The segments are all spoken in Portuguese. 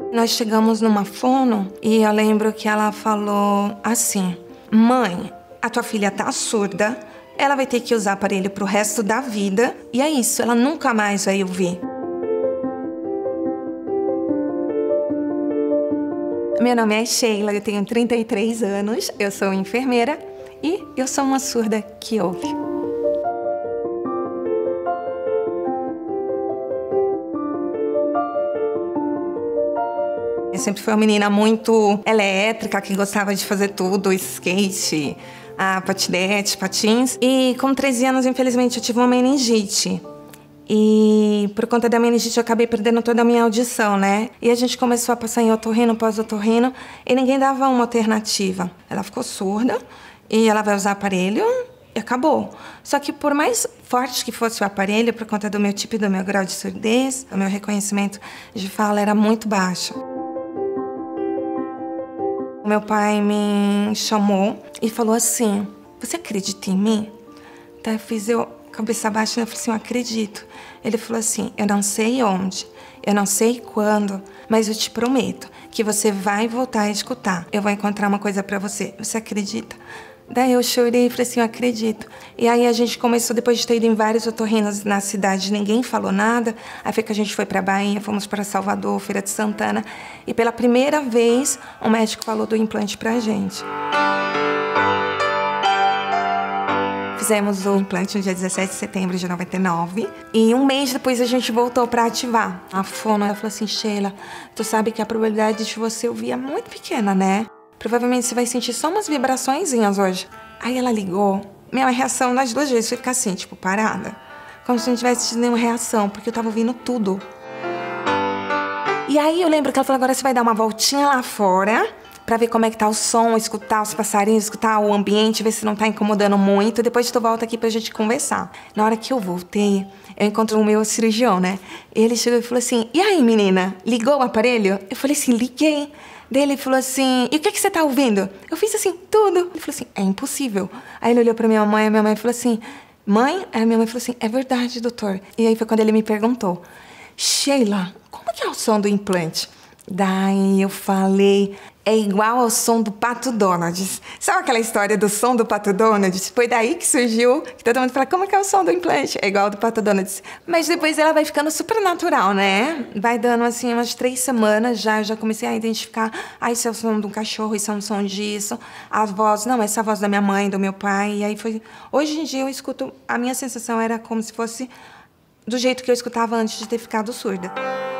Nós chegamos numa fono e eu lembro que ela falou assim: mãe, a tua filha tá surda, ela vai ter que usar aparelho pro resto da vida e é isso, ela nunca mais vai ouvir. Meu nome é Sheila, eu tenho 33 anos, eu sou enfermeira e eu sou uma surda que ouve. Eu sempre fui uma menina muito elétrica, que gostava de fazer tudo, skate, patinete, patins. E com 13 anos, infelizmente, eu tive uma meningite. E por conta da meningite eu acabei perdendo toda a minha audição, né? E a gente começou a passar em otorrino, pós-otorrino, e ninguém dava uma alternativa. Ela ficou surda e ela vai usar aparelho e acabou. Só que por mais forte que fosse o aparelho, por conta do meu tipo e do meu grau de surdez, o meu reconhecimento de fala era muito baixo. Meu pai me chamou e falou assim: você acredita em mim? Tá, eu fiz cabeça baixa e eu falei assim: eu acredito. Ele falou assim: eu não sei onde, eu não sei quando, mas eu te prometo que você vai voltar a escutar. Eu vou encontrar uma coisa pra você. Você acredita? Daí eu chorei e falei assim: eu acredito. E aí a gente começou, depois de ter ido em vários otorrinos na cidade, ninguém falou nada. Aí foi que a gente foi pra Bahia, fomos para Salvador, Feira de Santana. E pela primeira vez, o médico falou do implante pra gente. Fizemos o implante no dia 17 de setembro de 99. E um mês depois a gente voltou pra ativar. A fono, ela falou assim: Sheila, tu sabe que a probabilidade de você ouvir é muito pequena, né? Provavelmente você vai sentir só umas vibraçõezinhas hoje. Aí ela ligou. Minha reação nas duas vezes foi ficar assim, tipo, parada. Como se não tivesse tido nenhuma reação, porque eu tava ouvindo tudo. E aí eu lembro que ela falou: agora você vai dar uma voltinha lá fora pra ver como é que tá o som, escutar os passarinhos, escutar o ambiente, ver se não tá incomodando muito. Depois tu volta aqui pra gente conversar. Na hora que eu voltei, eu encontro o meu cirurgião, né? Ele chegou e falou assim: e aí, menina, ligou o aparelho? Eu falei assim: liguei. Daí ele falou assim: e o que você tá ouvindo? Eu fiz assim, tudo. Ele falou assim: é impossível. Aí ele olhou pra minha mãe, a minha mãe falou assim: mãe? Aí a minha mãe falou assim: é verdade, doutor. E aí foi quando ele me perguntou: Sheila, como que é o som do implante? Daí eu falei: é igual ao som do Pato Donald. Sabe aquela história do som do Pato Donald? Foi daí que surgiu, que todo mundo fala: como é que é o som do implante? É igual ao do Pato Donald. Mas depois ela vai ficando super natural, né? Vai dando assim umas 3 semanas já, eu já comecei a identificar: esse é o som de um cachorro, esse é um som disso. A voz, não, essa é a voz da minha mãe, do meu pai. E aí foi... Hoje em dia eu escuto, a minha sensação era como se fosse do jeito que eu escutava antes de ter ficado surda.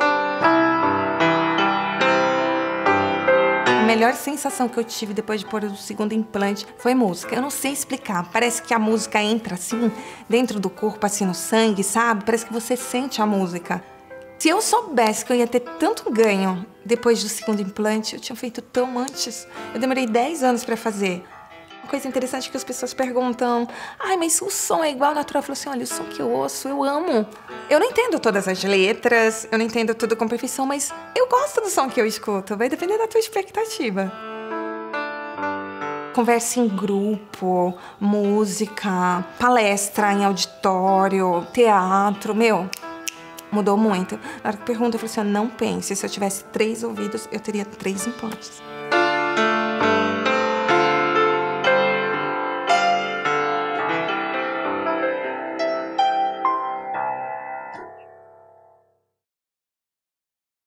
A melhor sensação que eu tive depois de pôr o segundo implante foi música. Eu não sei explicar. Parece que a música entra assim, dentro do corpo, assim, no sangue, sabe? Parece que você sente a música. Se eu soubesse que eu ia ter tanto ganho depois do segundo implante, eu tinha feito tão antes. Eu demorei 10 anos pra fazer. Uma coisa interessante é que as pessoas perguntam: ai, mas o som é igual ao natural? Eu falo assim: olha, o som que eu ouço, eu amo. Eu não entendo todas as letras, eu não entendo tudo com perfeição, mas eu gosto do som que eu escuto. Vai depender da tua expectativa. Conversa em grupo, música, palestra em auditório, teatro, mudou muito. Na hora que pergunta, eu falei assim: não pense, se eu tivesse 3 ouvidos, eu teria 3 implantes.